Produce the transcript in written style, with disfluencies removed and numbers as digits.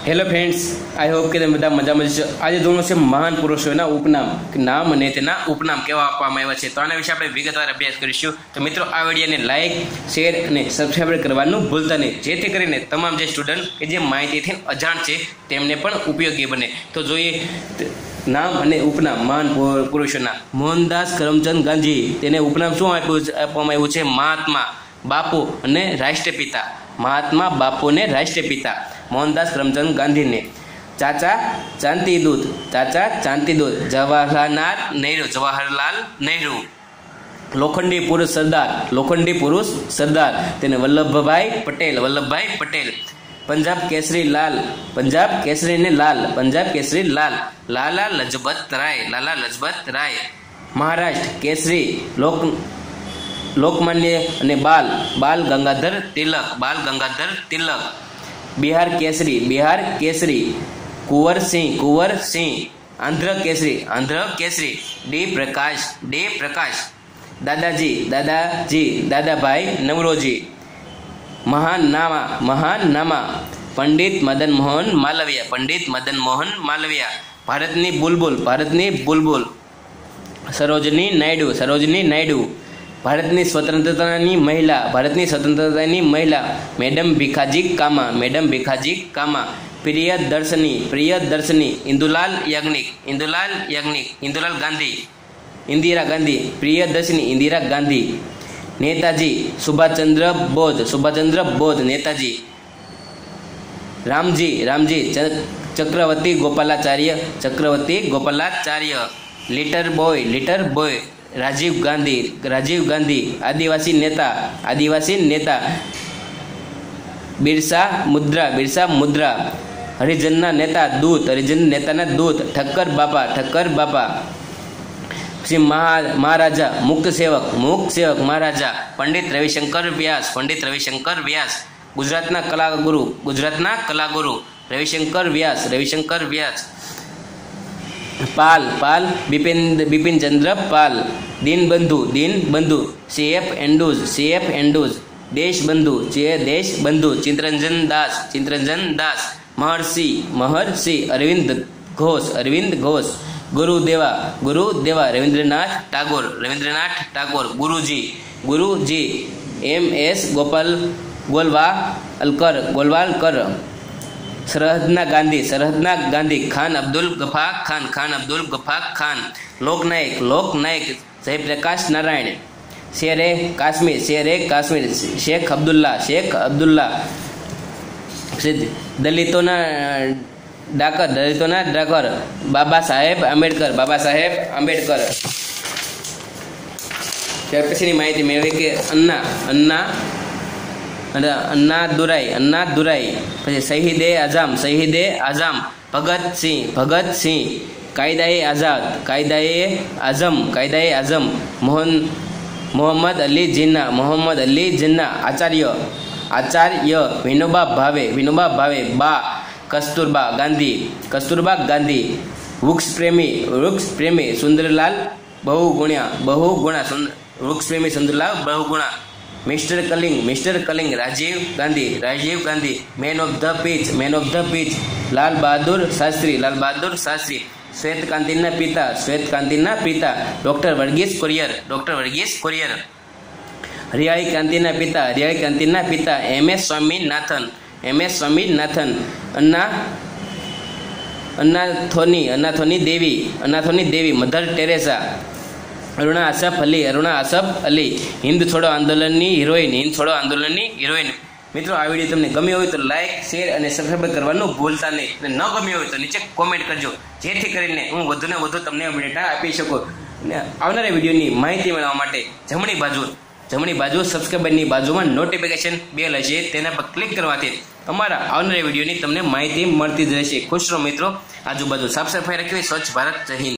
Hello friends, I hope કે તમે બધા મજામાં છો। આજે જોવાનું છે મહાન પુરુષોના ઉપનામ, નામ અને તેના ઉપનામ કેવા આપવામાં આવ્યા છે, તો આના વિશે આપણે વિગતવાર અભ્યાસ કરીશું। તો મિત્રો, આ વિડીયોને લાઇક, શેર અને સબસ્ક્રાઇબ કરવાનું ભૂલતા નહીં, જેથી કરીને તમામ જે સ્ટુડન્ટ કે જે માહિતીથી અજાણ છે તેમને પણ ઉપયોગી બને। તો જોઈએ નામ અને ઉપનામ મહાન પુરુષોના। મોહનદાસ કરમચંદ ગાંધી, તેને ઉપનામ શું આપવામાં આવ્યું છે? મહાત્મા, બાપુ અને રાષ્ટ્રપિતા। મહાત્મા, બાપુ અને રાષ્ટ્રપિતા મોહનદાસ કરમચંદ ગાંધીને। ચાચા ચાંદીદૂત, ચાચા ચાંદીદૂત જવાહરલાલ નહેરુ। લોખંડી પુરુષ સરદાર, લોખંડી પુરુષ સરદાર, તેને વલ્લભભાઈ પટેલ, વલ્લભભાઈ પટેલ। પંજાબ કેસરી લાલ, પંજાબ કેસરી ને લાલ, પંજાબ કેસરી લાલ, લાલા લજપત રાય, લાલા લજપત રાય। મહારાષ્ટ્ર કેસરી લોકમાન્ય અને બાલ, બાલ ગંગાધર તિલક, બાલ ગંગાધર તિલક। બિહાર કેસરી, બિહાર કેસરી કુંવરસિંહ, કુંવરસિંહ। આંધ્ર કેસરી, આંધ્ર કેસરી ડી પ્રકાશ, ડી પ્રકાશ। દાદાજી, દાદાજી દાદાભાઈ નવરોજી। મહાનામા, મહાનામા પંડિત મદન મોહન માલવિયા, પંડિત મદન મોહન માલવિયા। ભારતની બુલબુલ, ભારતની બુલબુલ સરોજની નાયડુ, સરોજની નાયડુ। ભારતની સ્વતંત્રતાની મહિલા, ભારતની સ્વતંત્રતાની મહિલા madam Bhikaji Cama, madam Bhikaji Cama. Priyadarshini, Priyadarshini Indulal Yagnik, Indulal Yagnik. Indulal Gandhi, Indira Gandhi, Priyadarshini Indira Gandhi. Netaji Subhashchandra Bose, Subhashchandra Bose Netaji. Ramji, Ramji Chakravarti Gopalacharya, Chakravarti Gopalacharya. Little boy, little boy Rajiv Gandhi, Rajiv Gandhi. આદિવાસી નેતા, આદિવાસી નેતા બિરસા મુદ્રા, બિરસા મુદ્રા। હરિજનના નેતા દૂત, હરિજન નેતાના દૂત ઠક્કર બાપા, ઠક્કર બાપા। પછી મહારાજા મુક્ત સેવક, મુક્ત સેવક મહારાજા પંડિત રવિશંકર વ્યાસ, પંડિત રવિશંકર વ્યાસ। ગુજરાતના કલાગુરુ, ગુજરાતના કલાગુરુ Ravishankar Vyas, Ravishankar Vyas. Pal, Pal Bipinchandra Pal. Deenbandhu, Deenbandhu CF Andrews, CF Andrews. Deshbandhu, Deshbandhu Chittaranjan Das, Chittaranjan Das. Maharshi, Maharshi Aurobindo Ghosh, Aurobindo Ghosh. Gurudeva, Gurudeva Rabindranath Tagore, Rabindranath Tagore. Guruji, Guruji MS Golwalkar, Golwalkar. સરહદના ગાંધી, સરહદના ગાંધી ખાન અબ્દુલ ગફા ખાન, ખાન અબ્દુલ ગફા ખાન। લોકનાયક, લોકનાયક જયપ્રકાશ નારાયણ। શેરે કાશ્મીર, શેરે કાશ્મીર શેખ અબ્દુલ્લા, શેખ અબ્દુલ્લા। દલિતોના ડાકર, દલિતોના ડાકર બાબા સાહેબ આંબેડકર, બાબા સાહેબ આંબેડકર। ત્યાર પછીની માહિતી મેળવી કે અન્ના, અન્ના અન્નાદુરાઈ, અન્નાદુરાઈ। પછી શહીદે આઝમ, શહીદે આઝમ। ભગતસિંહ, ભગતસિંહ। કાયદાએ આઝાદ, કાયદાએ આઝમ, કાયદાએ આઝમ। મોહમ્મદ અલી જીન્ના, મોહમ્મદ અલી જીન્ના। આચાર્ય, આચાર્ય વિનોબા ભાવે, વિનોબા ભાવે। બા કસ્તુરબા ગાંધી, કસ્તુરબા ગાંધી। વૃક્ષ પ્રેમી, વૃક્ષ પ્રેમી સુંદરલાલ બહુગુણા, બહુગુણા વૃક્ષ પ્રેમી Sunderlal Bahuguna. Mister Kalinga, mister Kalinga Rajiv Gandhi, Rajiv Gandhi. Man of the peace, man of the peace Lal Bahadur Shastri, Lal Bahadur Shastri. શ્વેત ક્રાંતિના પિતા, શ્વેત ક્રાંતિના પિતા ડોક્ટર વર્ગીસ કુરિયર, ડોક્ટર વર્ગીસ કુરિયર। હરિયાળી ક્રાંતિના પિતા, હરિયાળી ક્રાંતિના પિતા MS સ્વામીનાથન, MS સ્વામીનાથન। અનાથોની, અનાથોની દેવી, અનાથોની દેવી મધર ટેરેસા। અરુણા આસફ અલી, અરુણા આસફ અલી। હિન્દ છોડો આંદોલનની હિરોઈન, હિન્દ છોડો આંદોલનની હિરોઈન। મિત્રો, આ વિડીયો તમને ગમ્યો હોય તો લાઇક, શેર અને સબસ્ક્રાઇબ કરવાનું ભૂલતા નહીં, અને ન ગમ્યો હોય તો નીચે કોમેન્ટ કરજો, જેથી કરીને હું વધુને વધુ તમને અપડેટ આપી શકું। અને આવનારા વિડીયોની માહિતી મેળવવા માટે જમણી બાજુ સબસ્ક્રાઇબરની બાજુમાં નોટિફિકેશન બેલ હશે, તેના પર ક્લિક કરવાથી અમારા આવનારા વિડીયોની તમને માહિતી મળતી જ રહેશે। ખુશ રહો મિત્રો, આજુબાજુ સાફ સફાઈ રાખવી, સ્વચ્છ ભારત, જય હિન્દ।